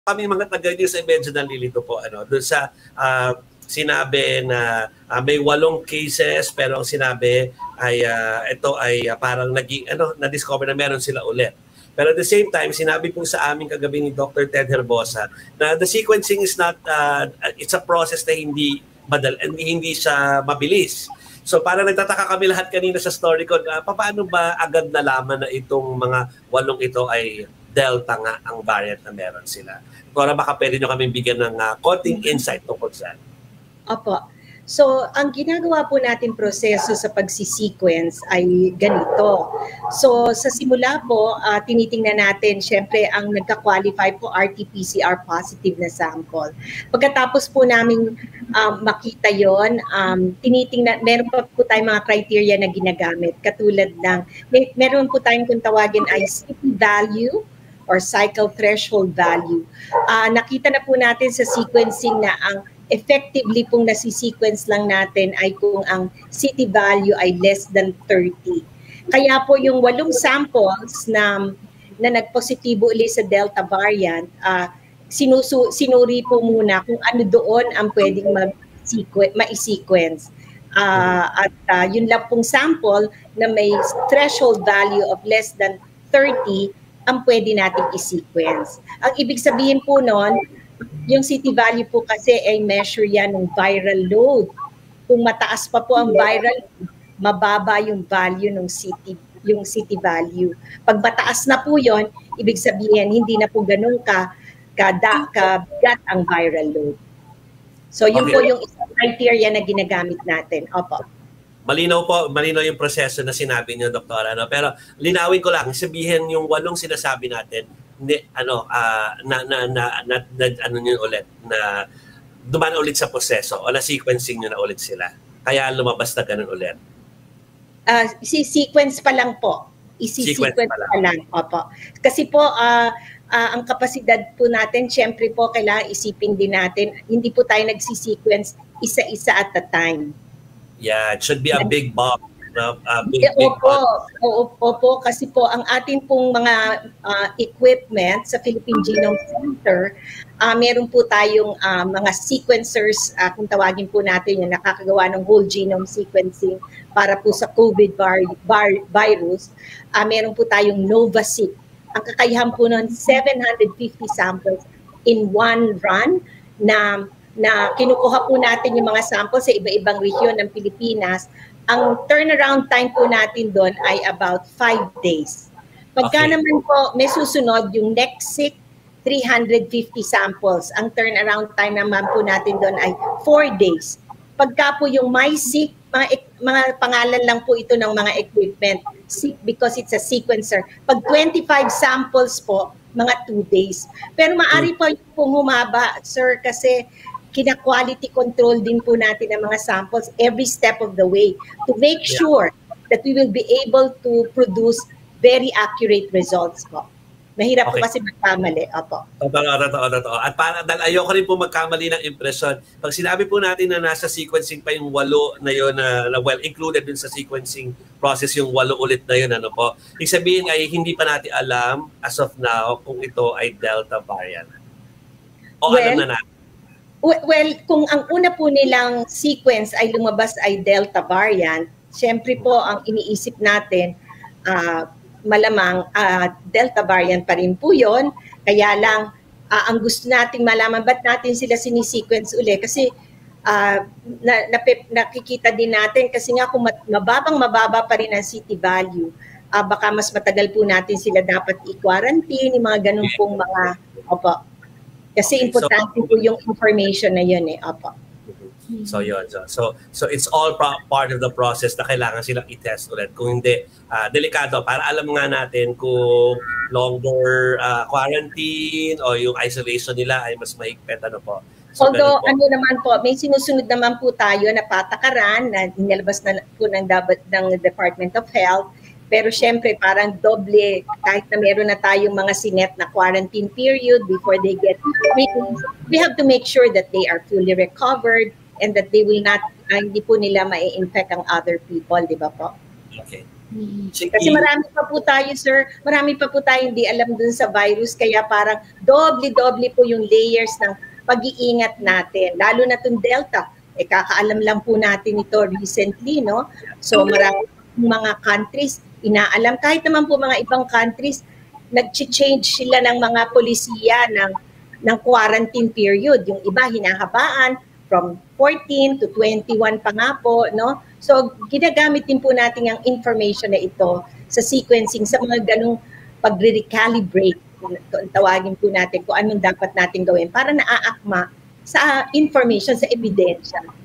kami mga taga-news ay medyo nalilito po doon sa sinabi na may 8 cases pero ang sinabi ay ito ay parang naging na-discover na meron sila ulit. Pero at the same time, sinabi po sa amin kagabi ni Dr. Ted Herbosa na the sequencing is not it's a process na hindi hindi siya mabilis. So parang nagtataka kami lahat kanina sa story ko, paano ba agad nalaman na itong mga 8 ito ay Delta nga ang variant na meron sila? Kora baka pwede nyo kami bigyan ng konting insight tungkol saan. Opo. So, ang ginagawa po natin proseso sa pagsisequence ay ganito. So, sa simula po, tinitingnan natin, syempre, ang nagka-qualify po RT-PCR positive na sample. Pagkatapos po namin makita yon, tinitingnan, meron pa po tayong mga criteria na ginagamit. Katulad ng, meron po tayong kung tawagin ay CT value or cycle threshold value. Nakita na po natin sa sequencing na ang effectively pong nasi-sequence lang natin ay kung ang CT value ay less than 30. Kaya po yung 8 samples na nagpositibo ulit sa Delta variant, sinuri po muna kung ano doon ang pwedeng ma-sequence. At yun lang pong sample na may threshold value of less than 30 ang pwede nating i-sequence. Ang ibig sabihin po noon, yung CT value po kasi ay measure yan ng viral load. Kung mataas pa po ang viral load, mababa yung value ng CT value. Pag mataas na po yon, ibig sabihin hindi na po ganun kabigat ang viral load. So yun po yung isang criteria na ginagamit natin. Opo. Malinaw yung proseso na sinabi niyo, Doktora. Pero linawin ko lang, sabihin yung 8 sinasabi natin, na dumaan ulit sa proseso o na-sequencing nyo na ulit sila. Kaya lumabas na ganun ulit. Sequence pa lang po. I-sequence pa lang. Opo. Kasi po, ang kapasidad po natin, syempre po, kailangan isipin din natin, hindi po tayo nagsi-sequence isa-isa at a time. Yeah, it should be a big bulk. Opo, kasi po ang ating pong mga equipment sa Philippine Genome Center, meron po tayong mga sequencers, kung tawagin po natin yung nakakagawa ng whole genome sequencing para po sa COVID virus. Meron po tayong NovaSeq. Ang kakayahan po nun, 750 samples in one run na kinukuha po natin yung mga samples sa iba-ibang rehiyon ng Pilipinas. Ang turnaround time po natin doon ay about 5 days. Pagka naman po may susunod yung NextSeq, 350 samples. Ang turnaround time naman po natin doon ay 4 days. Pagka po yung MySeq, mga pangalan lang po ito ng mga equipment. Seq because it's a sequencer. Pag 25 samples po, mga 2 days. Pero maaari pa pong humaba, sir, kasi kina-quality control din po natin ang mga samples every step of the way to make sure that we will be able to produce very accurate results po. Mahirap po kasi magkamali. Opo. Totoo. At dahil ayoko rin po magkamali ng impression. Pag sinabi po natin na nasa sequencing pa yung 8 na yun, well, included dun sa sequencing process yung 8 ulit na yun, ibig sabihin ay hindi pa natin alam as of now kung ito ay Delta variant. O alam na natin. Well, kung ang una po nilang sequence ay lumabas ay Delta variant, syempre po ang iniisip natin, malamang Delta variant pa rin po yun. Kaya lang, ang gusto nating malaman, ba't natin sila sinisequence uli? Kasi nakikita din natin, kasi nga kung mababa pa rin ang CT value, baka mas matagal po natin sila dapat i-quarantine, yung mga ganun pong mga, kasi importante po yung information na yun Opo. So yun. So it's all part of the process na kailangan silang i-test ulit. Kung hindi, delikado. Para alam nga natin kung longer quarantine o yung isolation nila ay mas mahigpit. So, although, naman po, may sinusunod naman po tayo na patakaran na inilabas na po ng Department of Health. Pero syempre, parang doble, kahit na meron na tayong mga sinet na quarantine period before they get treatment, we have to make sure that they are fully recovered and that they will not, hindi po nila ma-infect ang other people, di ba po? Okay. Sige. Kasi marami pa po tayo, sir, marami pa po tayo hindi alam dun sa virus, kaya parang doble-doble po yung layers ng pag-iingat natin. Lalo na itong Delta, kakaalam lang po natin ito recently, no? So marami mga countries, inaalam, kahit naman po mga ibang countries, nag-change sila ng mga polisiya ng quarantine period. Yung iba hinahabaan from 14 to 21 pa nga po, no? So, ginagamit din po natin ang information na ito sa sequencing, sa mga ganong pagre-recalibrate, tawagin po natin kung anong dapat natin gawin para naaakma sa information, sa ebidensya.